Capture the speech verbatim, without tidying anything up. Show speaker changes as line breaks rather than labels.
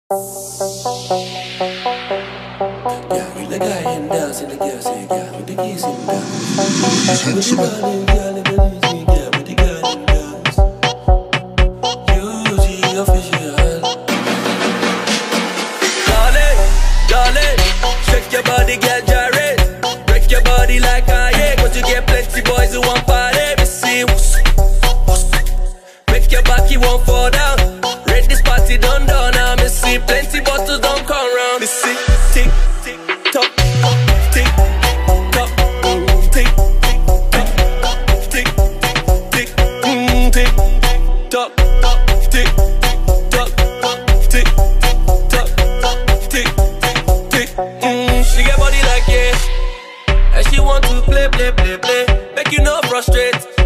Yeah, we the guy in dance, and the girl say, yeah, with the keys in dance. With the garden, girl, and the music, yeah, with the garden dance. U G official. Darling, darling, shake your body, girl, gyrate. Break your body like I hate, cause you get plenty boys who want party. We see, make your back, you won't fall down. Rate this party done done, now me see plenty bottles don't come round. Me see, tick, tick, tock, tick, tock, tick, tock, tick, tick, mm, tick, tock, tick, tock, tick, tock, tick, tick, mm. She get body like yeah, and she want to play, play, play, play. Make you no frustrate.